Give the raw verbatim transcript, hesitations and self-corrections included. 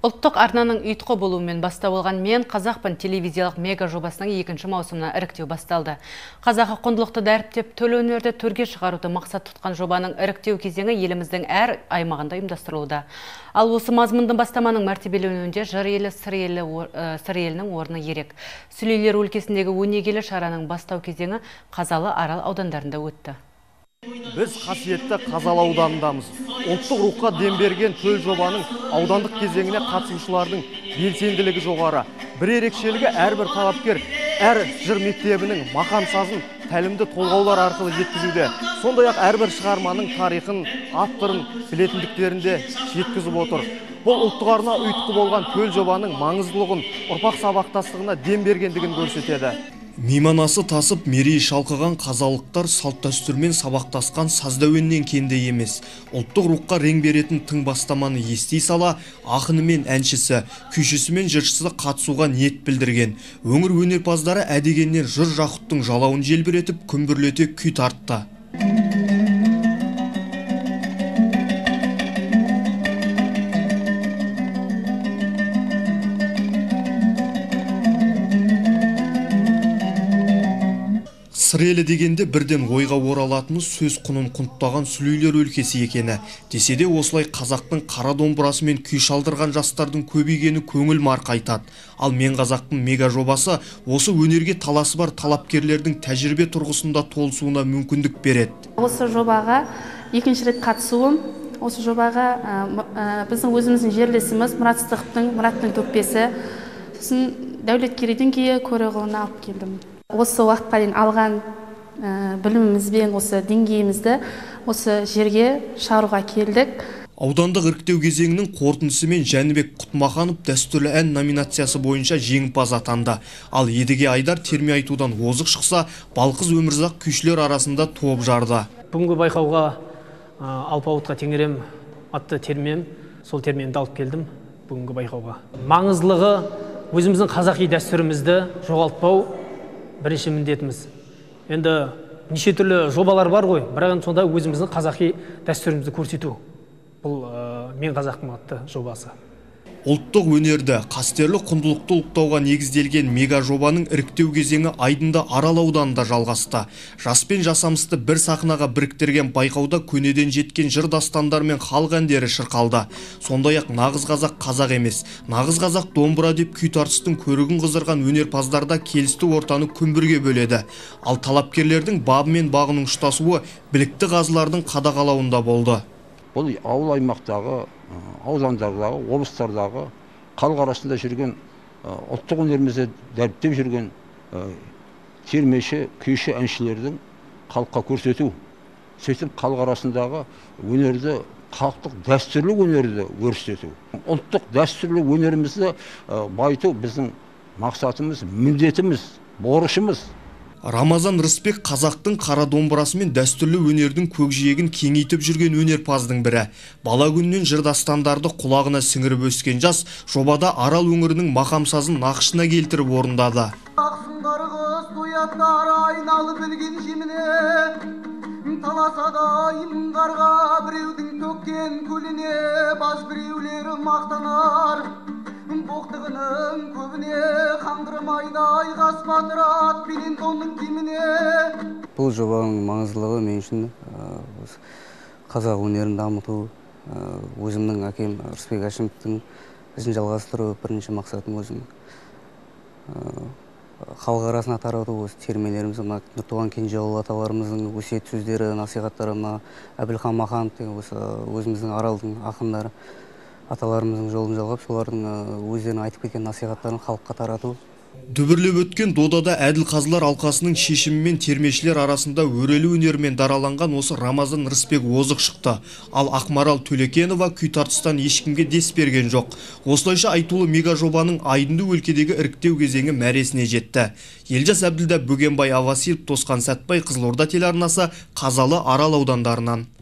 Ұлттық арнаның ұйытқы болуымен бастау алған Мен қазақпын телевизиялық мега жобасының екінші маусымына іріктеу басталды. Қазақы құндылықты дәріптеп төл өнерді төрге шығаруды мақсат тұтқан жобаның іріктеу кезеңі еліміздің әр аймағында ұйымдастырылуда. Ал осы мазмұнды бастаманың мәртебеленуінде жыр елі, сыр елі, сыр елінің орны ерек. Сүлейлер өлкесіндегі өнегелі шараның бастау кезеңі Қазалы, Арал аудандарында өтті. Біз қасиетті Қазалы ауданындамыз. Ұлттық рухқа дем берген төл жобаның аудандық кезеңіне қатысушылардың белсенділігі жоғары. Бір ерекшелігі әрбір талапкер әр жыр мектебінің мақам сазын тәлімді толғаулар арқылы жеткізуде. Сондай-ақ әрбір шығарманың тарихын, авторын білетіндіктерінде жеткізіп отыр. Бұл ұлттық арна ұйытқы болған төл жобаның маңыздылығын, ұрпақ сабақтастығына дем бергендігін көрсетеді. Мейманасы тасып мерей шалқыған қазалықтар салт дәстүрмен сабақтасқан саздәуеннен кенде емес. Ұлттық рухқа рең беретін тың бастаманы ести сала, ақыны мен әншісі, күйшісі мен жыршысы қатысуға ниет білдірген. Өңір өнерпаздары әдегеннен жыр жақұттың жалауын желбіретіп, күмбірлете күй тартты. Сыр елі дегенде бірден ойға оралатынымыз сөз құнын құнттаған сүлейлер өлкесі екені. Десе де осылай қазақтың қара домбырасы мен күй шалдырған жастардың көбейгені көңіл марқайтады. Ал Мен қазақпын мега жобасы осы өнерге таласы бар талапкерлердің тәжірибе тұрғысында толысуына мүмкіндік береді. Осы жобаға екінші рет қатысуым, осы жобаға біздің өзіміздің жерлесіміз Мұрат Сыздықовтың Мұраттың төкпесі, сосын Дәулеткерейдің кейі көріғылына алып келдім. Осы уақытқа дейін алған білімімізбен осы деңгейімізді осы жерге шығаруға келдік. Аудандық іріктеу кезеңінің қорытындысымен Жәнібек Құтмаханов дәстүрлі ән номинациясы бойынша жеңімпаз атанды. Ал Едіге Айдар терме айтудан озық шықса, Балқыз Өмірзақ күйшілер арасында топ жарды. Бүгінгі байқауға Алпауытқа теңгерем атты термем, сол термемді алып келдім бүгінгі байқауға. Маңыздылығы өзіміздің қазақи дәстүрімізді жоғалтпау бірінші міндетіміз. Енді неше түрлі жобалар бар ғой, бірақ сонда өзіміздің қазақи дәстүрімізді көрсету. Бұл Мен қазақпын атты жобасы. Ұлттық өнерді, қастерлі құндылықты ұлықтауға негізделген мега жобаның іріктеу кезеңі Айдынды Арал ауданында жалғасты. Жас пен жасамысты бір сахнаға біріктірген байқауда көнеден жеткен жыр дастандар мен халық әндері шырқалды. Сондай-ақ нағыз қазақ қазақ емес, нағыз қазақ домбыра деп күй тартыстың көрігін қызырған өнерпаздарда келісті ортаны күмбірге бөледі. Ал талапкерлердің бабы мен бағының ұштасуы білікті қазылардың қадағалауында болды. Бұл ауыл аймақтағы, аудандардағы, облыстардағы халық арасында жүрген ұлттық өнерімізді дәріптеп жүрген термеші, күйші әншілердің халыққа көрсету. Сөйтіп халық арасындағы өнерді, халықтық дәстүрлі өнерді көрсету. Ұлттық дәстүрлі өнерімізді байыту біздің мақсатымыз, міндетіміз, борышымыз. Рамазан Рысбек қазақтың қара домбырасы мен дәстүрлі өнердің көкжиегін кеңейтіп жүрген өнерпаздың бірі. Бала күннен жыр дастандарды құлағына сіңіріп өскен жас жобада Арал өңірінің мақамсазын нақышына келтіріп орындады. Ақсыңдар қыз тояттар айналып білген жеміне, таласадайын қарға біреудің төккен көліне, баз біреулер мақтанар. Боқтығының көбіне қаңғырмайдай қас батырат пенен тонның кеміне. Бұл жобаның маңыздылығы мен үшін қазақ өнерін дамыту, өзімнің әкем Рысбек Әшімовтің ізін жалғастыру бірінші мақсатым өзімнің. Халық арасына тарату осы термелеріміз, Нұртуған Кенжеұлы аталарымыздың өсиет сөздері, насихаттары, Әбілхан Маханов деген өзіміздің Аралдың ақындары аталарымыздың жолын жалғап, солардың өздерінің айтып кеткен насихаттарын халыққа тарату. Дүбірлеп өткен додада әділ-қазылар алқасының шешімімен термешілер арасында өрелі өнермен дараланған осы Рамазан Рысбек озық шықты. Ал Ақмарал Төлекенова күй тартыстан ешкімге дес берген жоқ. Осылайша айтулы мега жобаның Айдынды өлкедегі іріктеу кезеңі мәресіне жетті. Елжас Әбділда, Бөгенбай Авасилов, Тосқан Сәтбай, Қызылорда телеарнасы, Қазалы, Арал аудандарынан.